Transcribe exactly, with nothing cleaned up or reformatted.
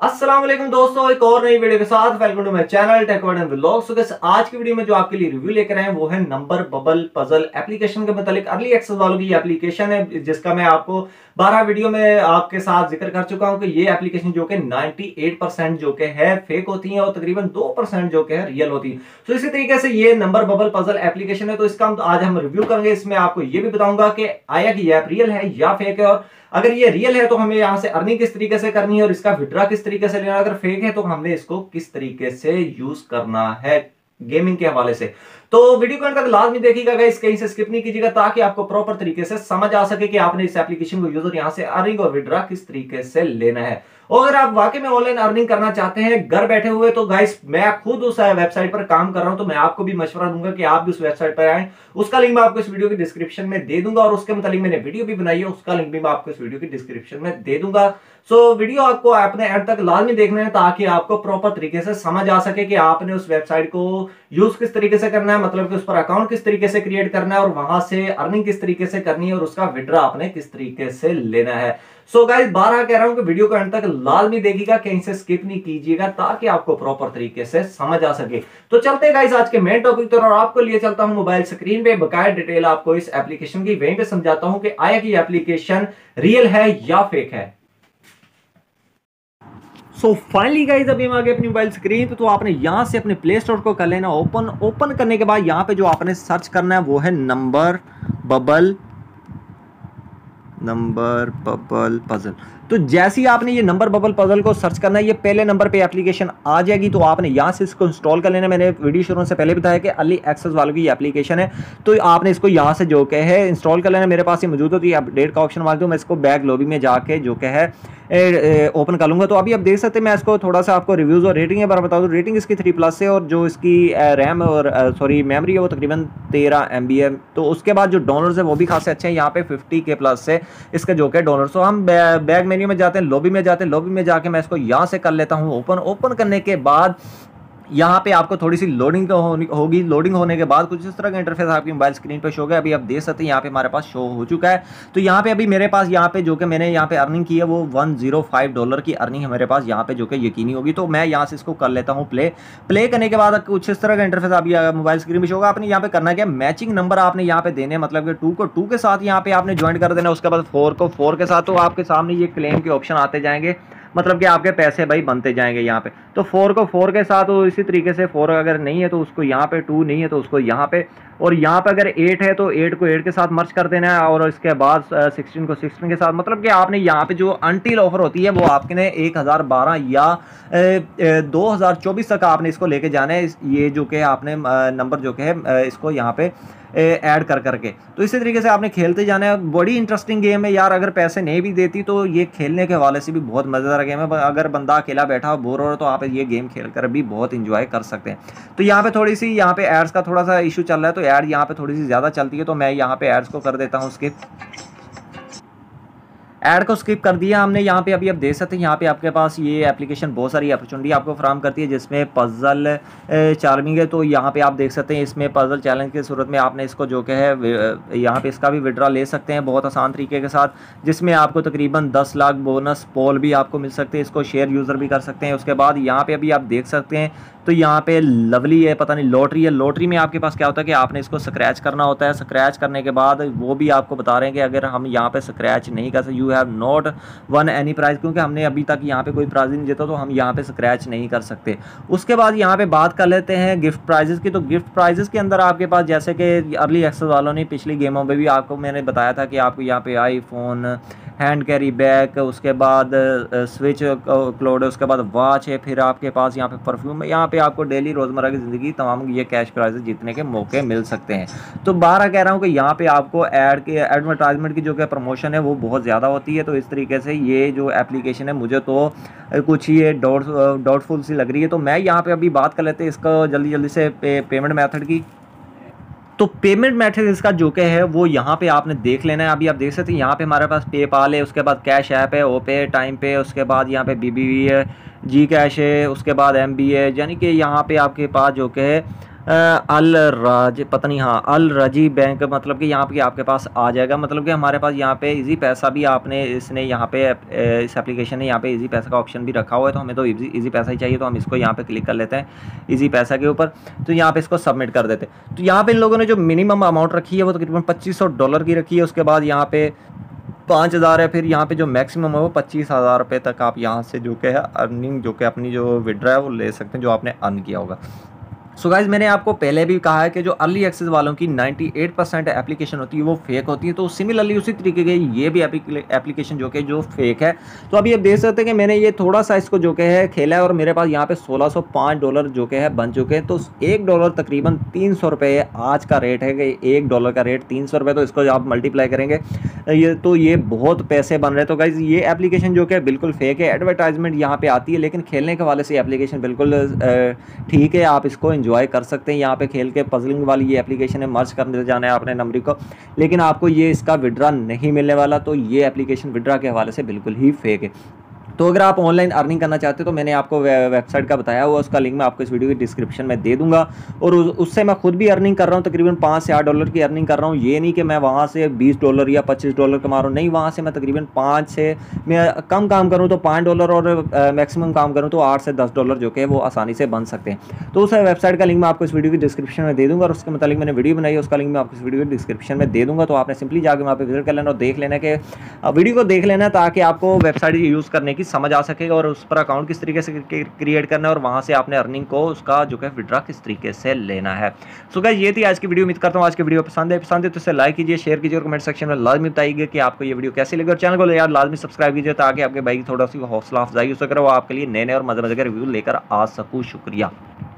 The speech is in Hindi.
अस्सलाम वालेकुम दोस्तों, एक और नई वीडियो के साथ welcome to my channel tech world and vlogs. So guys, आज की वीडियो में जो आपके लिए रिव्यू लेकर आए हैं वो है नंबर बबल पजल एप्लीकेशन के मतलब अर्ली एक्सेस वालों की एप्लीकेशन है, जिसका मैं आपको बारह वीडियो में आपके साथ जिक्र कर चुका हूं कि ये एप्लीकेशन जो कि अट्ठानवे परसेंट जो कि है फेक होती है और तकरीबन दो परसेंट जो कि है रियल होती है। तो इसी तरीके से ये नंबर बबल पजल एप्लीकेशन है, तो इसका हम आज हम रिव्यू करेंगे। इसमें आपको ये भी बताऊंगा कि आया कि ये ऐप रियल है या फेक है, और अगर ये रियल है तो हमें यहां से अर्निंग किस तरीके से करनी है और इसका विड्रॉ किस तरीके से लेना, अगर फेक है तो हमने इसको किस तरीके से यूज करना है गेमिंग के हवाले से। तो वीडियो को अंत तक लाजमी देखिएगा गाइस, कहीं से स्किप नहीं कीजिएगा ताकि आपको प्रॉपर तरीके से समझ आ सके कि आपने इस एप्लीकेशन को यूज और यहां से अर्निंग और विड्रॉ किस तरीके से लेना है। और अगर आप वाकई में ऑनलाइन अर्निंग करना चाहते हैं घर बैठे हुए, तो गाइस मैं खुद उस वेबसाइट पर काम कर रहा हूं, तो मैं आपको भी मशवरा दूंगा कि आप भी उस वेबसाइट पर आएं। उसका लिंक मैं आपको इस वीडियो की डिस्क्रिप्शन में दे दूंगा और उसके मुताबिक मैंने वीडियो भी बनाई है, उसका लिंक भी मैं आपको इस वीडियो की डिस्क्रिप्शन में दे दूंगा। सो so, वीडियो आपको अपने एंड तक लाजमी देखना है ताकि आपको प्रॉपर तरीके से समझ आ सके कि आपने उस वेबसाइट को यूज किस तरीके से करना है, मतलब कि उस पर अकाउंट किस तरीके से क्रिएट करना है और वहां से अर्निंग किस तरीके से करनी है और उसका विड्रॉ आपने किस तरीके से लेना है। सो गाइस, बारह कह रहा हूं कि वीडियो को अंत तक लाजमी देखिएगा, कहीं से स्किप नहीं कीजिएगा ताकि आपको प्रॉपर तरीके से समझ आ सके। तो चलते हैं गाइस आज के मेन टॉपिक पर, और आपको लिए चलता हूं मोबाइल स्क्रीन पे बकाया डिटेल आपको इस एप्लीकेशन की वहीं पे समझाता हूं कि आया कि एप्लीकेशन रियल है या फेक है। सो फाइनली गाइस, अभी हम आगे अपनी मोबाइल स्क्रीन पे, तो आपने यहां से अपने प्ले स्टोर को कर लेना ओपन। ओपन करने के बाद यहां पे जो आपने सर्च करना है वो है number bubble number bubble puzzle. तो जैसे ही आपने ये नंबर बबल पजल को सर्च करना है, ये पहले नंबर पे एप्लीकेशन आ जाएगी, तो आपने यहाँ से इसको इंस्टॉल कर लेना। मैंने वीडियो शुरू से पहले बताया कि अर्ली एक्सेस वालों की एप्लीकेशन है, तो आपने इसको यहाँ से जो कि है इंस्टॉल कर लेना। मेरे पास ये मौजूद होती है अपडेट का ऑप्शन वाले, तो मैं इसको बैक लॉबी में जाके जो कि है ओपन कर लूँगा। तो अभी आप देख सकते हैं, मैं इसको थोड़ा सा आपको रिव्यूज़ और रेटिंग के बारे में बता दूँ। रेटिंग इसकी थ्री प्लस है और जो इसकी रैम और सॉरी मेमोरी है वो तकरीबन तेरह एम बी है। तो उसके बाद जो डॉलर्स है वो भी खासे अच्छे हैं, यहाँ पे फिफ्टी के प्लस है इसका जो कि डॉलर। तो हम बैक मेन्यू में जाते हैं, लॉबी में जाते हैं, लॉबी में जाके मैं इसको यहाँ से कर लेता हूँ ओपन। ओपन करने के बाद यहाँ पे आपको थोड़ी सी लोडिंग होगी। लोडिंग होने के बाद कुछ इस तरह का इंटरफेस आपकी मोबाइल स्क्रीन पे शो होगा। अभी आप देख सकते हैं यहाँ पे हमारे पास शो हो चुका है। तो यहाँ पे अभी मेरे पास यहाँ पे जो कि मैंने यहाँ पे अर्निंग की है वो वन जीरो फाइव डॉलर की अर्निंग है मेरे पास यहाँ पे, जो कि यकीनी होगी। तो मैं यहाँ से इसको कर लेता हूँ प्ले। प्ले करने के बाद कुछ इस तरह का इंटरफेस अभी मोबाइल स्क्रीन पे शो होगा। आपने यहाँ पे करना क्या, मैचिंग नंबर आपने यहाँ पे देने, मतलब कि टू को टू के साथ यहाँ पे आपने ज्वाइन कर देना, उसके बाद फोर को फोर के साथ। तो आपके सामने ये क्लेम के ऑप्शन आते जाएंगे, मतलब कि आपके पैसे भाई बनते जाएंगे यहाँ पे। तो फोर को फोर के साथ, तो इसी तरीके से फोर अगर नहीं है तो उसको यहाँ पे, टू नहीं है तो उसको यहाँ पे, और यहाँ पे अगर एट है तो एट को एट के साथ मर्ज कर देना है, और इसके बाद सिक्सटीन को सिक्सटीन के साथ। मतलब कि आपने यहाँ पे जो अनटिल ऑफर होती है वो आपने एक हज़ार बारह या दो हज़ार चौबीस तक आपने इसको लेके जाना है। ये जो कि आपने नंबर जो कि है इसको यहाँ पे ऐड कर करके, तो इसी तरीके से आपने खेलते जाना है। बड़ी इंटरेस्टिंग गेम है यार, अगर पैसे नहीं भी देती तो ये खेलने के हवाले से भी बहुत मज़ेदार गेम है। अगर बंदा अकेला बैठा हो बोर हो रहा है तो आप ये गेम खेलकर भी बहुत इंजॉय कर सकते हैं। तो यहाँ पे थोड़ी सी यहाँ पे एड्स का थोड़ा सा इशू चल रहा है, तो ऐड यहाँ पे थोड़ी सी ज़्यादा चलती है, तो मैं यहाँ पे एड्स को कर देता हूँ स्किप। ऐड को स्किप कर दिया हमने। यहाँ पे अभी आप देख सकते हैं यहाँ पे आपके पास ये एप्लीकेशन बहुत सारी अपॉर्चुनिटी आपको फराहम करती है, जिसमें पजल चार्मिंग है। तो यहाँ पे आप देख सकते हैं इसमें पजल चैलेंज की सूरत में आपने इसको जो कि है यहाँ पे इसका भी विड्रॉ ले सकते हैं बहुत आसान तरीके के साथ, जिसमें आपको तकरीबन दस लाख बोनस पोल भी आपको मिल सकते हैं। इसको शेयर यूज़र भी कर सकते हैं। उसके बाद यहाँ पे अभी आप देख सकते हैं तो यहाँ पे लवली है, पता नहीं लॉटरी है। लॉटरी में आपके पास क्या होता है कि आपने इसको स्क्रैच करना होता है। स्क्रैच करने के बाद वो भी आपको बता रहे हैं कि अगर हम यहाँ पे स्क्रैच नहीं कर सकते, you have not won any prize, क्योंकि हमने अभी तक यहाँ पे कोई प्राइज नहीं जीता, तो हम यहाँ पे स्क्रैच नहीं कर सकते। उसके बाद यहाँ पे बात कर लेते हैं गिफ्ट प्राइजेस की। तो गिफ्ट प्राइजेस के अंदर आपके पास, जैसे कि अर्ली एक्सेस वालों ने पिछली गेमों में भी आपको मैंने बताया था कि आपको यहाँ पे आईफोन, हैंड कैरी बैग, उसके बाद स्विच क्लोड है, उसके बाद वॉच है, फिर आपके पास यहाँ पे परफ्यूम है। यहाँ पे आपको डेली रोज़मर्रा की ज़िंदगी तमाम ये कैश प्राइजेस जीतने के मौके मिल सकते हैं। तो बारह कह रहा हूँ कि यहाँ पे आपको ऐड के एडवर्टाइजमेंट की जो कि प्रमोशन है वो बहुत ज़्यादा होती है। तो इस तरीके से ये जो एप्लीकेशन है मुझे तो कुछ ये डाउट डाउटफुल सी लग रही है। तो मैं यहाँ पे अभी बात कर लेते हैं इसका जल्दी जल्दी से पे, पेमेंट मेथड की। तो पेमेंट मेथड इसका जो कि है वो यहाँ पे आपने देख लेना है। अभी आप देख सकते हैं यहाँ पे हमारे पास पेपाल है, उसके बाद कैश ऐप है, ओपे, टाइम पे, उसके बाद यहाँ पे बीबीवी है, जी कैश है, उसके बाद एम बी है, यानी कि यहाँ पे आपके पास जो कि है अल राज पता नहीं, हाँ अल रजी बैंक, मतलब कि यहाँ पे आपके पास आ जाएगा। मतलब कि हमारे पास यहाँ पे इजी पैसा भी आपने इसने यहाँ पे इस एप्लीकेशन ने यहाँ पे इजी पैसा का ऑप्शन भी रखा हुआ है, तो हमें तो इजी इजी पैसा ही चाहिए, तो हम इसको यहाँ पे क्लिक कर लेते हैं इजी पैसा के ऊपर। तो यहाँ पे इसको सबमिट कर देते हैं। तो यहाँ पे इन लोगों ने जो मिनिमम अमाउंट रखी है वो तकरीबन पच्चीस सौ डॉलर की रखी है। उसके बाद यहाँ पे पाँच हज़ार है, फिर यहाँ पे जो मैक्सिमम है वो पच्चीस हज़ार रुपये तक आप यहाँ से जो कि है अर्निंग जो कि अपनी जो विड्रा है वो ले सकते हैं, जो आपने अर्न किया होगा। सो so गाइज मैंने आपको पहले भी कहा है कि जो अर्ली एक्सेस वालों की अट्ठानवे परसेंट एप्लीकेशन होती है वो फेक होती है। तो सिमिलरली उसी तरीके के ये भी एप्लीकेशन जो कि जो फेक है। तो अभी आप देख सकते हैं कि मैंने ये थोड़ा सा इसको जो कि है खेला है और मेरे पास यहाँ पे सोलह सौ पाँच डॉलर जो कि है बन चुके हैं। तो एक डॉलर तकरीबन तीन सौ रुपये आज का रेट है कि एक डॉलर का रेट तीन सौ रुपये। तो इसको आप मल्टीप्लाई करेंगे ये तो ये बहुत पैसे बन रहे हैं। तो गाइज ये एप्लीकेशन जो कि बिल्कुल फेक है, एडवर्टाइजमेंट यहाँ पे आती है, लेकिन खेलने के वाले से एप्लीकेशन बिल्कुल ठीक है, आप इसको एंजॉय कर सकते हैं। यहाँ पे खेल के पजलिंग वाली ये एप्लीकेशन है, मर्ज करने जाना है आपने नंबर को, लेकिन आपको ये इसका विड्रा नहीं मिलने वाला। तो ये एप्लीकेशन विड्रा के हवाले से बिल्कुल ही फेक है। तो अगर आप ऑनलाइन अर्निंग करना चाहते हो तो मैंने आपको वेबसाइट का बताया हुआ, उसका लिंक मैं आपको इस वीडियो की डिस्क्रिप्शन में दे दूंगा। और उससे मैं खुद भी अर्निंग कर रहा हूँ, तकरीबन पाँच से आठ डॉलर की अर्निंग कर रहा हूँ। ये नहीं कि मैं वहाँ से बीस डॉलर या पच्चीस डॉलर कमा रहा हूँ, नहीं, वहाँ से मैं तकरीबन पाँच से मैं कम काम करूँ तो पाँच डॉलर और मैक्सिमम काम करूँ तो आठ से दस डॉलर जो कि वो आसानी से बन सकते हैं। तो उस वेबसाइट का लिंक मैं आपको इस वीडियो की डिस्क्रिप्शन में दे दूँगा, और उसके मतलब मैंने वीडियो बनाई है, उसका लिंक मैं आपको इस वीडियो की डिस्क्रिप्शन में दे दूँगा। तो आपने सिंपली जाकर वहाँ पर विजिट कर लेना और देख लेना कि वीडियो को देख लेना, ताकि आपको वेबसाइट यूज़ करने की समझ आ सकेगा और उस पर अकाउंट किस तरीके से क्रिएट करना है और वहां से आपने अर्निंग को उसका जो है विड्रा किस तरीके से लेना है। सो गाइस ये थी आज की वीडियो। उम्मीद करता हूं आज की वीडियो पसंद है पसंद है तो इसे लाइक कीजिए, शेयर कीजिए और कमेंट सेक्शन में लाजमी बताइए कि आपको ये वीडियो कैसी लगी, और चैनल को यार लाजमी सब्सक्राइब कीजिए ताकि आपके भाई की थोड़ा सी हौसला अफजाई हो सके, वो आपके लिए नए नए और मजे मजे के रिव्यू लेकर आ सकूं। शुक्रिया।